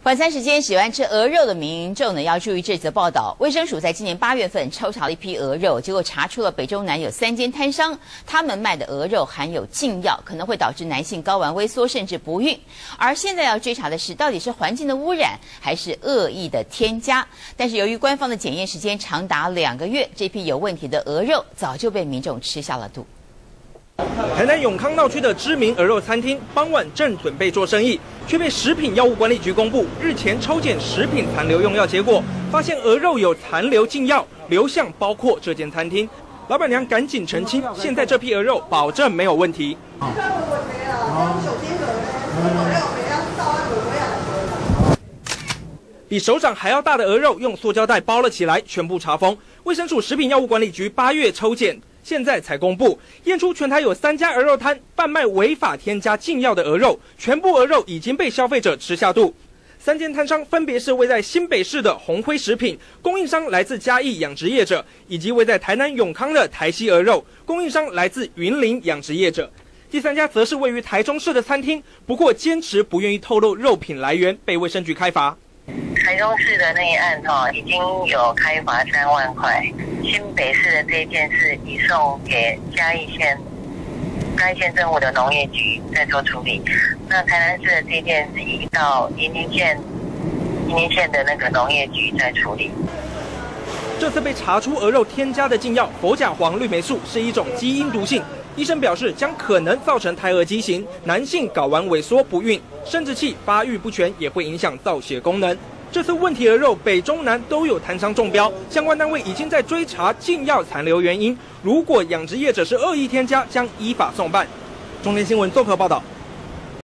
晚餐时间，喜欢吃鹅肉的民众呢，要注意这则报道。卫生署在今年8月份抽查了一批鹅肉，结果查出了北中南有3间摊商，他们卖的鹅肉含有禁药，可能会导致男性睾丸萎缩甚至不孕。而现在要追查的是，到底是环境的污染还是恶意的添加？但是由于官方的检验时间长达2个月，这批有问题的鹅肉早就被民众吃下了肚。 台南永康闹区的知名鹅肉餐厅，傍晚正准备做生意，却被食品药物管理局公布，日前抽检食品残留用药结果，发现鹅肉有残留禁药，流向包括这间餐厅。老板娘赶紧澄清，现在这批鹅肉保证没有问题。比手掌还要大的鹅肉用塑胶袋包了起来，全部查封。卫生署食品药物管理局8月抽检。 现在才公布，验出全台有3家鹅肉摊贩卖违法添加禁药的鹅肉，全部鹅肉已经被消费者吃下肚。3间摊商分别是位在新北市的鸿辉食品，供应商来自嘉义养殖业者，以及位在台南永康的台西鹅肉，供应商来自云林养殖业者。第3家则是位于台中市的餐厅，不过坚持不愿意透露肉品来源，被卫生局开罚。 台中市的那一案已经有开罚3万块，新北市的这件事移送给嘉义县该县政府的农业局在做处理。那台南市的这件是移到云林县的那个农业局在处理。 这次被查出鹅肉添加的禁药佛甲黄绿霉素是一种基因毒性，医生表示将可能造成胎儿畸形、男性睾丸萎缩不孕、生殖器发育不全，也会影响造血功能。 这次问题鹅肉北中南都有摊商中标，相关单位已经在追查禁药残留原因。如果养殖业者是恶意添加，将依法送办。中天新闻综合报道。